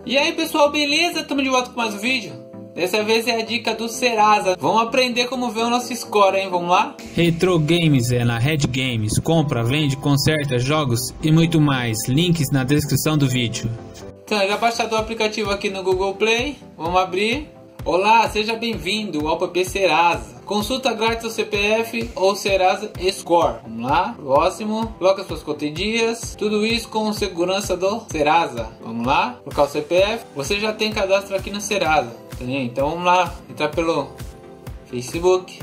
E aí pessoal, beleza? Estamos de volta com mais um vídeo. Dessa vez é a dica do Serasa. Vamos aprender como ver o nosso score, hein? Vamos lá? Retro Games é na Red Games. Compra, vende, conserta, jogos e muito mais. Links na descrição do vídeo. Então, já baixado o aplicativo aqui no Google Play. Vamos abrir. Olá, seja bem-vindo ao app Serasa. Consulta grátis o CPF ou Serasa Score. Vamos lá, próximo. Coloca suas contas em dias. Tudo isso com segurança do Serasa. Vamos lá, colocar o CPF. Você já tem cadastro aqui no Serasa. Então vamos lá, entrar pelo Facebook.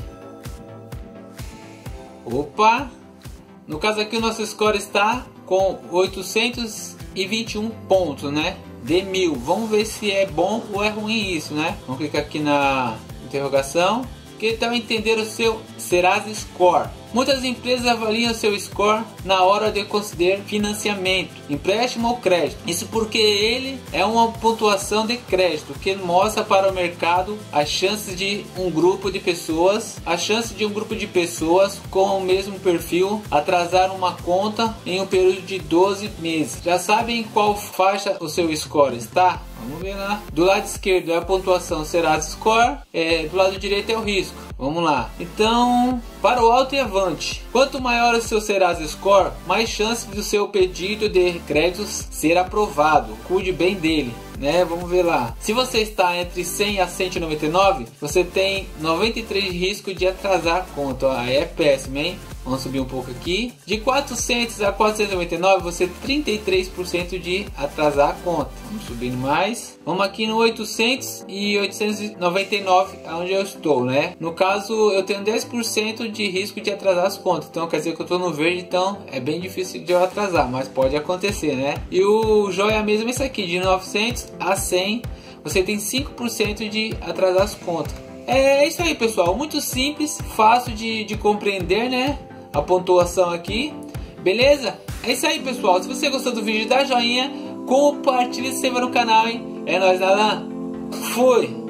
Opa! No caso aqui o nosso score está com 821 pontos, né? De 1000. Vamos ver se é bom ou é ruim isso, né? Vamos clicar aqui na interrogação. Que então entender o seu Serasa Score. Muitas empresas avaliam o seu score na hora de considerar financiamento, empréstimo ou crédito. Isso porque ele é uma pontuação de crédito que mostra para o mercado as chances de um grupo de pessoas, com o mesmo perfil atrasar uma conta em um período de 12 meses. Já sabem em qual faixa o seu score está? Vamos ver lá. Do lado esquerdo é a pontuação Serasa Score, do lado direito é o risco. Vamos lá. Então, para o alto e avante. Quanto maior o seu Serasa Score, mais chance do seu pedido de créditos ser aprovado. Cuide bem dele, né? Vamos ver lá. Se você está entre 100 a 199, você tem 93 risco de atrasar a conta. Aí é péssimo, hein? Vamos subir um pouco aqui. De 400 a 499, você tem 33% de atrasar a conta. Vamos subindo mais. Vamos aqui no 800 e 899, onde eu estou, né? No caso, eu tenho 10% de risco de atrasar as contas. Então, quer dizer que eu estou no verde, então é bem difícil de eu atrasar, mas pode acontecer, né? E o joia mesmo é esse aqui, de 900 a 100, você tem 5% de atrasar as contas. É isso aí, pessoal. Muito simples, fácil de compreender, né? A pontuação aqui, beleza? É isso aí, pessoal. Se você gostou do vídeo, dá joinha, compartilha, se inscreva no canal, hein? É nóis, Alan. Fui!